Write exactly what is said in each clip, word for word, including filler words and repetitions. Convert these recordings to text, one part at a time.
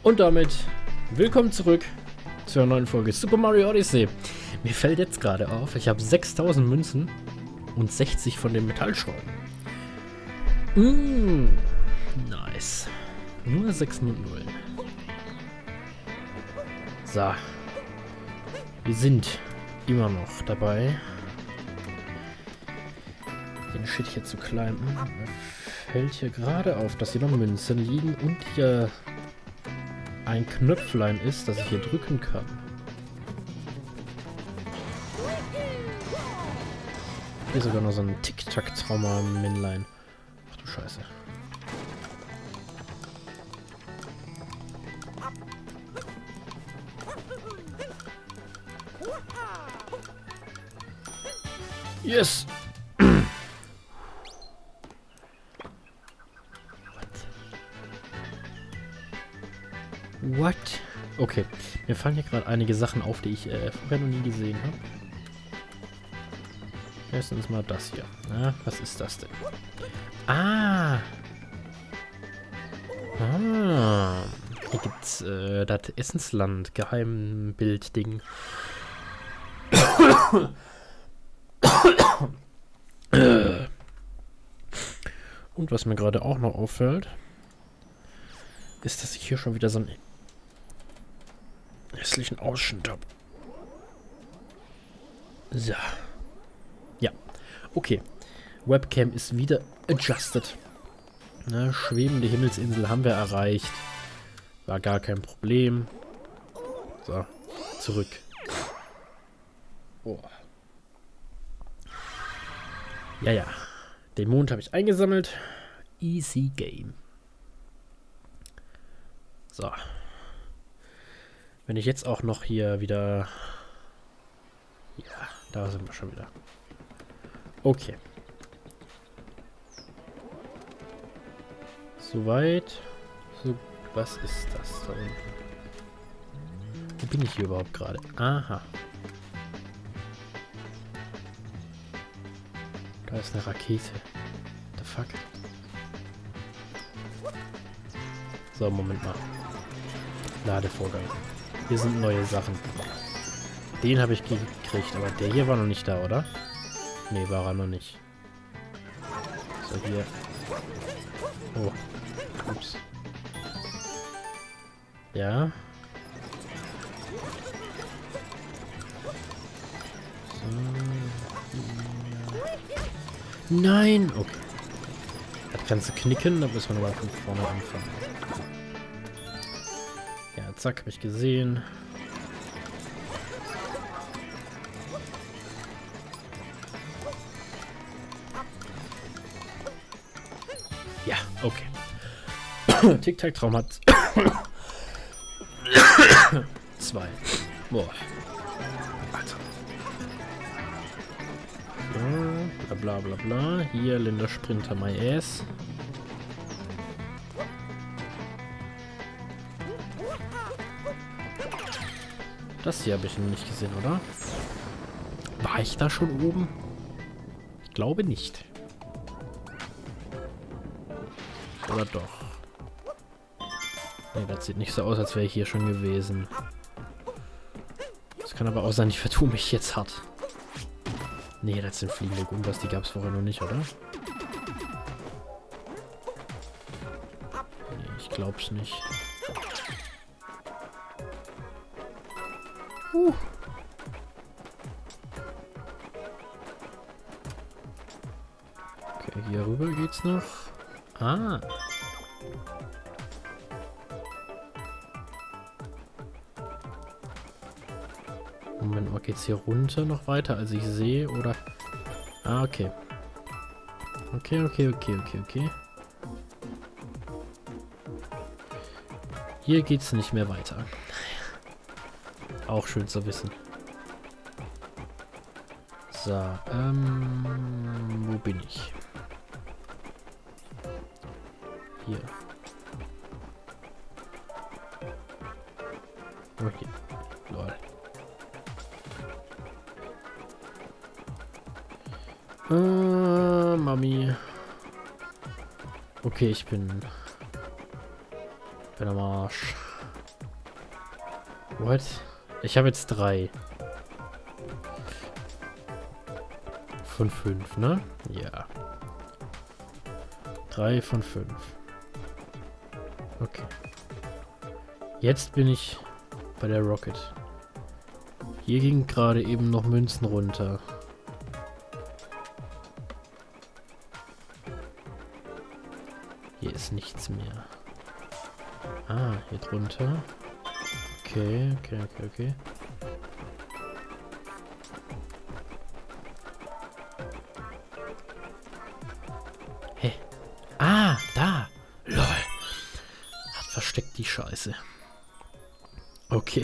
Und damit willkommen zurück zu einer neuen Folge Super Mario Odyssey. Mir fällt jetzt gerade auf, ich habe sechstausend Münzen und sechzig von den Metallschrauben. Mmh, nice. Nur sechs null. So. Wir sind immer noch dabei, den Shit hier zu climben. Mir fällt hier gerade auf, dass hier noch Münzen liegen und hier ein Knöpflein ist, das ich hier drücken kann. Hier sogar noch so ein Tic-Tac-Trauma-Männlein. Ach du Scheiße. Yes! What? Okay, mir fallen hier gerade einige Sachen auf, die ich äh, vorher noch nie gesehen habe. Erstens mal das hier. Na, was ist das denn? Ah! Ah! Hier gibt's äh, das Essensland Geheimbild-Ding. Und was mir gerade auch noch auffällt, ist, dass ich hier schon wieder so einen hässlichen Ausschnitt habe. So. Ja. Okay. Webcam ist wieder adjusted. Ne, schwebende Himmelsinsel haben wir erreicht. War gar kein Problem. So. Zurück. Oh. Ja, ja. Den Mond habe ich eingesammelt. Easy Game. So. Wenn ich jetzt auch noch hier wieder... Ja, da sind wir schon wieder. Okay. Soweit. So, was ist das da unten? Wo bin ich hier überhaupt gerade? Aha. Da ist eine Rakete. What the fuck? So, Moment mal. Ladevorgang. Hier sind neue Sachen. Den habe ich gekriegt, aber der hier war noch nicht da, oder? Ne, war er noch nicht. So, hier. Oh. Ups. Ja. So. Nein! Okay. Das kannst du knicken, da müssen wir nochmal von vorne anfangen. Ja, zack, habe ich gesehen. Ja, okay. Tic-Tac-Traum hat zwei. Boah. Alter. So, bla bla bla bla. Hier, Linda Sprinter, my ass. Das hier habe ich noch nicht gesehen, oder? War ich da schon oben? Ich glaube nicht. Oder doch? Ne, das sieht nicht so aus, als wäre ich hier schon gewesen. Das kann aber auch sein, ich vertue mich jetzt hart. Ne, das sind fliegende Gumbas, die gab es vorher noch nicht, oder? Ne, ich glaub's nicht. Uh. Okay, hier rüber geht's noch. Ah. Moment mal, geht's hier runter noch weiter, als ich sehe, oder? Ah, okay. Okay, okay, okay, okay, okay. Hier geht's nicht mehr weiter. Auch schön zu wissen. So, ähm, wo bin ich? Hier. Oh, hier. Lol. Äh, Mami. Okay, ich bin... bin am Arsch. What? Ich habe jetzt drei. Von fünf, ne? Ja. Drei von fünf. Okay. Jetzt bin ich bei der Rocket. Hier ging gerade eben noch Münzen runter. Hier ist nichts mehr. Ah, hier drunter. Okay, okay, okay, okay. Hä? Ah, da! Lol. Hat versteckt die Scheiße. Okay.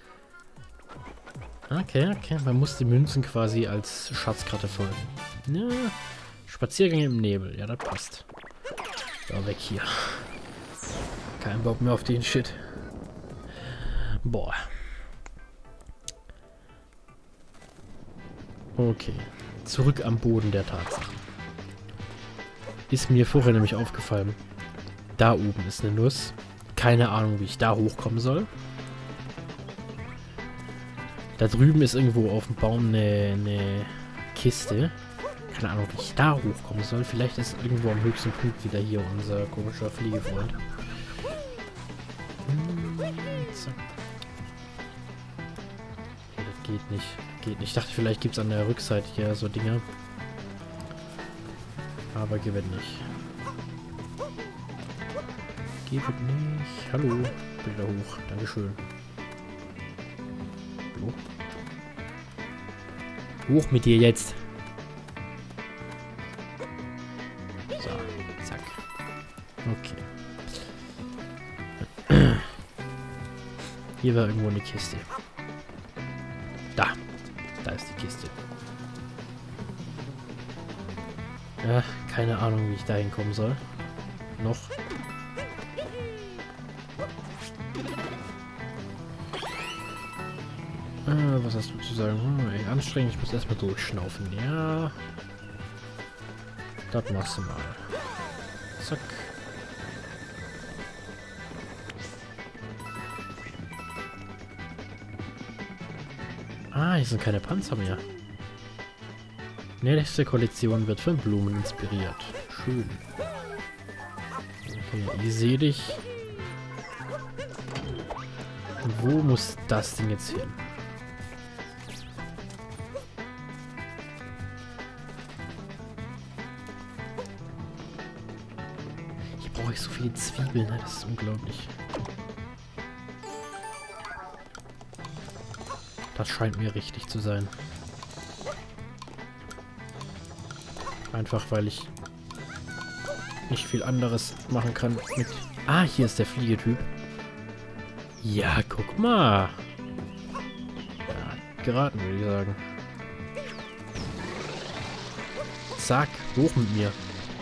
Okay, okay. Man muss die Münzen quasi als Schatzkarte folgen. Ja. Spaziergang im Nebel. Ja, das passt. So, weg hier. Kein Bock mehr auf den Shit. Boah. Okay. Zurück am Boden der Tatsachen. Ist mir vorher nämlich aufgefallen. Da oben ist eine Nuss. Keine Ahnung, wie ich da hochkommen soll. Da drüben ist irgendwo auf dem Baum eine, eine Kiste. Keine Ahnung, wie ich da hochkommen soll. Vielleicht ist irgendwo am höchsten Punkt wieder hier unser komischer Fliegefreund. Hm, zack. Okay, das geht nicht. Geht nicht. Ich dachte, vielleicht gibt es an der Rückseite hier so Dinge. Aber gewinnt nicht. Geht nicht. Hallo. Wieder hoch. Dankeschön. Hallo. Hoch mit dir jetzt. So, zack. Okay. Hier war irgendwo eine Kiste. Da. Da ist die Kiste. Ja, keine Ahnung, wie ich da hinkommen soll. Noch. Äh, was hast du zu sagen? Hm, ey, anstrengend, ich muss erstmal durchschnaufen. Ja. Das machst du mal. Zack. Ah, hier sind keine Panzer mehr. Nächste Kollektion wird von Blumen inspiriert. Schön. Okay, ich sehe dich. Wo muss das Ding jetzt hin? Hier brauche ich so viele Zwiebeln, ne? Das ist unglaublich. Das scheint mir richtig zu sein. Einfach weil ich nicht viel anderes machen kann mit... Ah, hier ist der Fliegetyp. Ja, guck mal. Ja, geraten, würde ich sagen. Zack, hoch mit mir.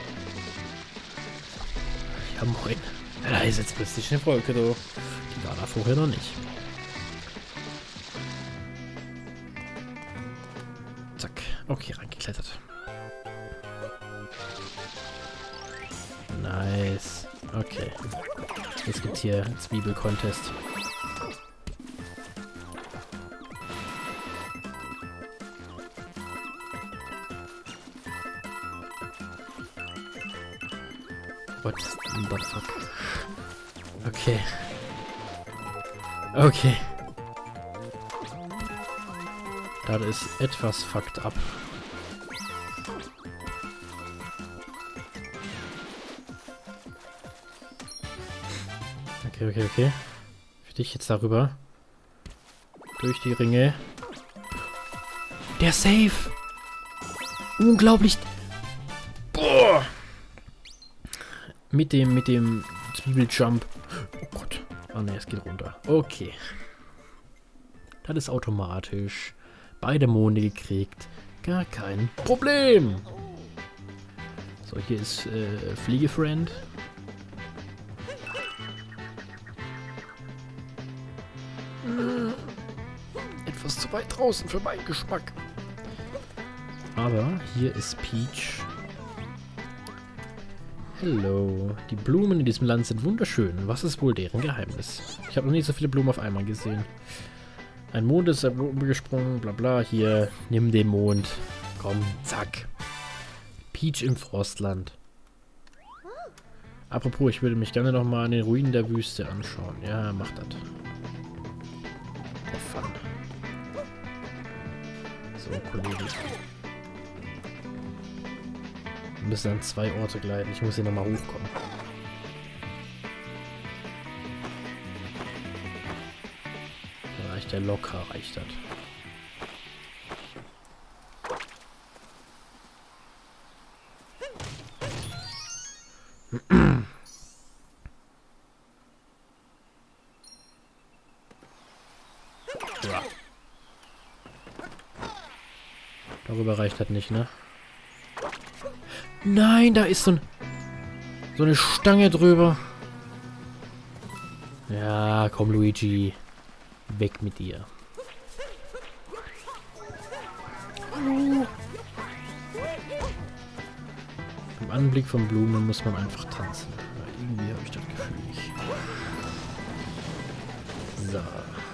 Ja, moin. Da ist jetzt plötzlich eine Wolke, du. Die war da vorher noch nicht. Zack. Okay, reingeklettert. Nice. Okay. Jetzt gibt's hier einen Zwiebel-Contest. What the fuck? Okay. Okay. Das ist etwas fucked up. Okay, okay, okay. Für dich jetzt darüber. Durch die Ringe. Der Safe! Unglaublich! Boah! Mit dem, mit dem Zwiebeljump. Oh Gott. Ah ne, es geht runter. Okay. Das ist automatisch. Beide Monde gekriegt. Gar kein Problem. So, hier ist äh, Fliegefriend. Etwas zu weit draußen für meinen Geschmack. Aber hier ist Peach. Hallo. Die Blumen in diesem Land sind wunderschön. Was ist wohl deren Geheimnis? Ich habe noch nie so viele Blumen auf einmal gesehen. Ein Mond ist umgesprungen, bla bla. Hier, nimm den Mond. Komm, zack. Peach im Frostland. Apropos, ich würde mich gerne noch mal an den Ruinen der Wüste anschauen. Ja, mach das. For fun. So, Kollege. Wir müssen an zwei Orte gleiten. Ich muss hier nochmal hochkommen. Da reicht der locker, reicht das. Ja. Darüber reicht das nicht, ne? Nein, da ist so, ein, so eine Stange drüber. Ja, komm, Luigi. Weg mit dir. Hallo. Im Anblick von Blumen muss man einfach tanzen. Aber irgendwie habe ich das Gefühl nicht. So.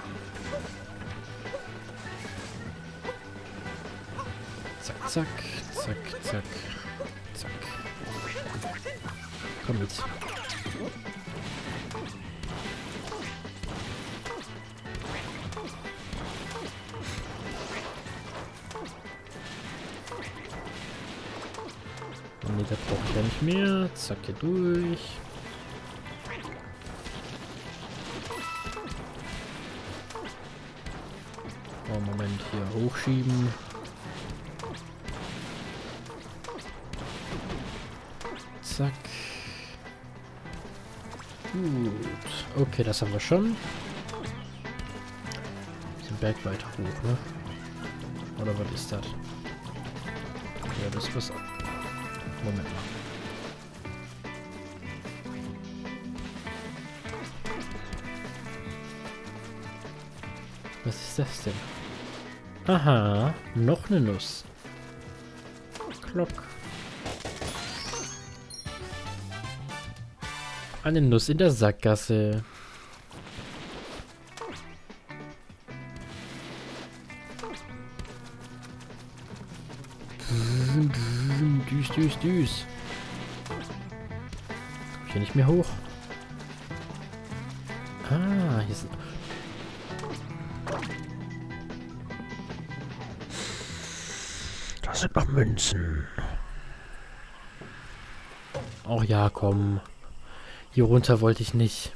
Zack, zack, zack, zack. Zack. Komm mit. Nee, das brauche ich ja nicht mehr. Zack, hier durch. Oh, Moment, hier hochschieben. Zack. Gut. Okay, das haben wir schon. Den Berg weiter hoch, ne? Oder was ist das? Ja, das ist was... Moment mal. Was ist das denn? Aha, noch eine Nuss. Klock. Eine Nuss in der Sackgasse. Düs, düs, düs. Komm ich hier nicht mehr hoch? Ah, hier sind... Da sind noch Münzen. Ach ja, komm. Hier runter wollte ich nicht.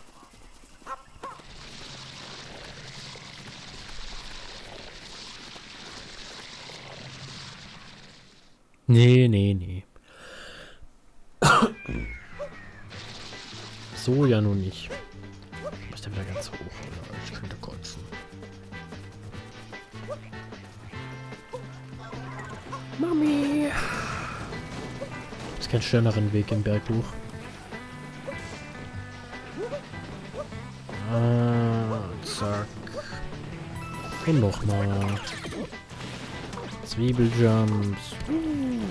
Nee, nee, nee. So ja nun nicht. Ich muss da wieder ganz hoch, oder? Ich könnte kotzen. Mami! Ist kein schöneren Weg im Berg hoch. Ah, zack. Und nochmal. Zwiebeljumps. Uh.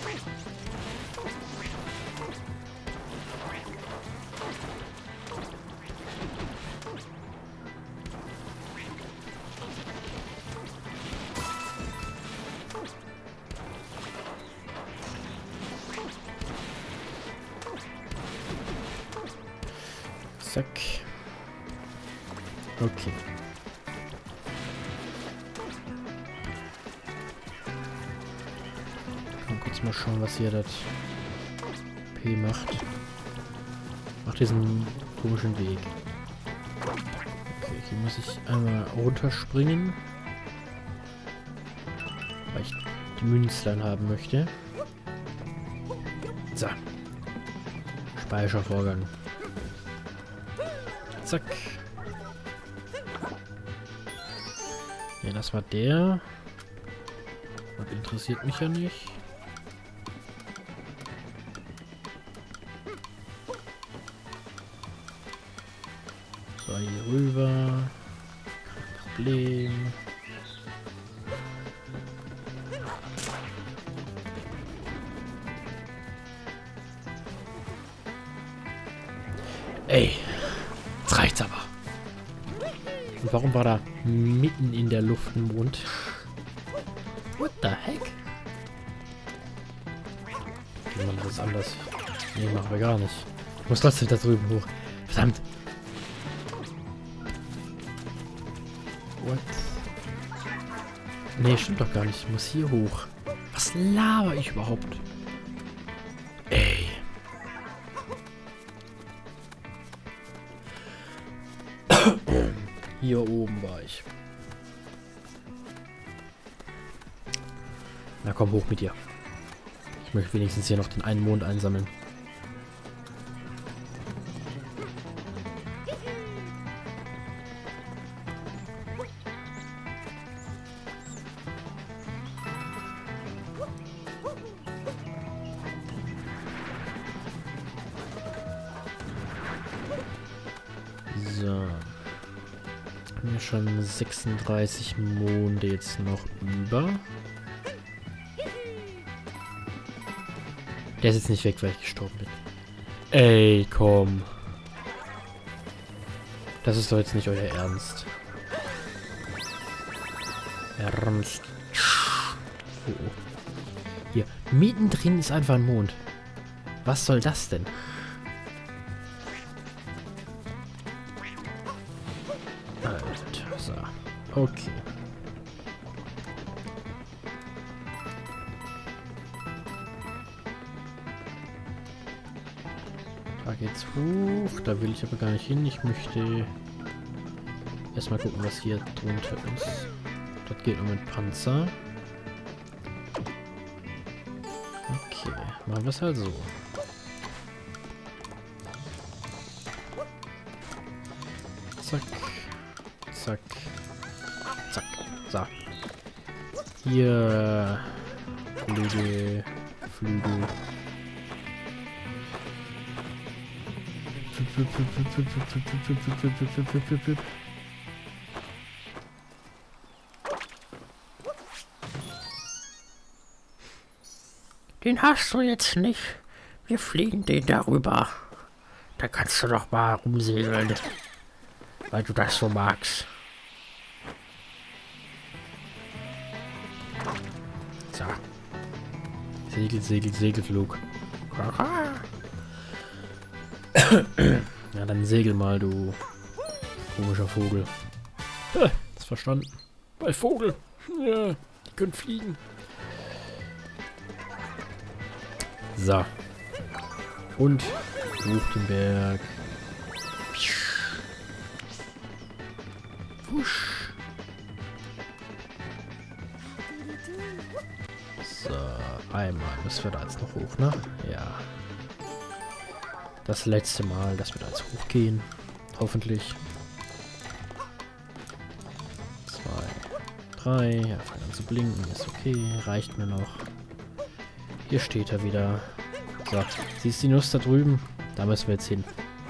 Zack. Okay. Kann kurz mal schauen, was hier das P macht. Macht diesen komischen Weg. Okay, hier muss ich einmal runterspringen. Weil ich die Münzlein haben möchte. So. Speichervorgang. Zack. Ja, das war der. Das interessiert mich ja nicht. So, hier rüber. Kein Problem. Ey, jetzt reicht's aber. Und warum war da mitten in der Luft ein Mond? What the heck? Okay, man, das ist anders. Nee, machen wir gar nicht. Ich muss trotzdem da drüben hoch. Verdammt. What? Nee, stimmt doch gar nicht. Ich muss hier hoch. Was laber ich überhaupt? Ey. Hier oben war ich. Na komm, hoch mit dir. Ich möchte wenigstens hier noch den einen Mond einsammeln. So. Haben wir schon sechsunddreißig Monde jetzt noch über. Der ist jetzt nicht weg, weil ich gestorben bin. Ey, komm. Das ist doch jetzt nicht euer Ernst. Ernst. Oh. Hier, mittendrin ist einfach ein Mond. Was soll das denn? Alter, so. Okay. Da geht's hoch. Da will ich aber gar nicht hin. Ich möchte erstmal gucken, was hier drunter ist. Das geht nur mit Panzer. Okay, machen wir es halt so. Zack. Zack. Zack. So. Hier. Flügel. Flügel. Den hast du jetzt nicht. Wir fliegen den darüber. Da kannst du doch mal rumsegeln. Weil du das so magst. So. Segel, Segel, Segelflug. Ja, dann segel mal, du komischer Vogel. Ha, ist verstanden. Bei Vogel. Ja, die können fliegen. So. Und hoch den Berg. Wusch. So, einmal müssen wir da jetzt noch hoch, ne? Ja. Das letzte Mal, dass wir da jetzt hochgehen. Hoffentlich. Zwei, drei. Ja, fangen an zu blinken. Ist okay. Reicht mir noch. Hier steht er wieder. So, siehst du die Nuss da drüben? Da müssen wir jetzt hin.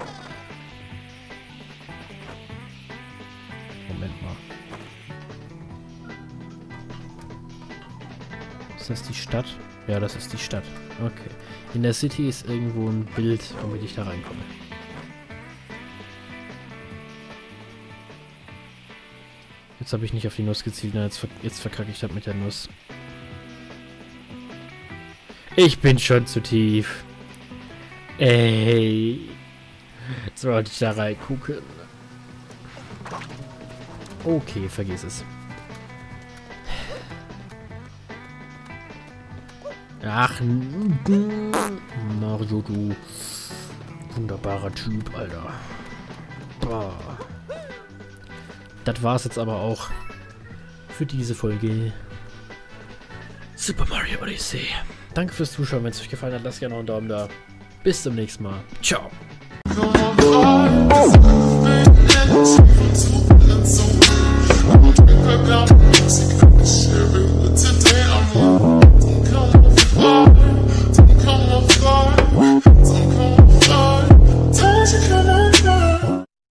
Moment mal. Ist das die Stadt? Ja, das ist die Stadt. Okay. In der City ist irgendwo ein Bild, womit ich da reinkomme. Jetzt habe ich nicht auf die Nuss gezielt. Na, jetzt, ver jetzt verkacke ich das mit der Nuss. Ich bin schon zu tief. Ey. Jetzt wollte ich da reingucken. Okay, vergiss es. Ach, Mario, du wunderbarer Typ, Alter. Boah. Das war's jetzt aber auch für diese Folge Super Mario Odyssey. Danke fürs Zuschauen. Wenn es euch gefallen hat, lasst gerne noch einen Daumen da. Bis zum nächsten Mal. Ciao.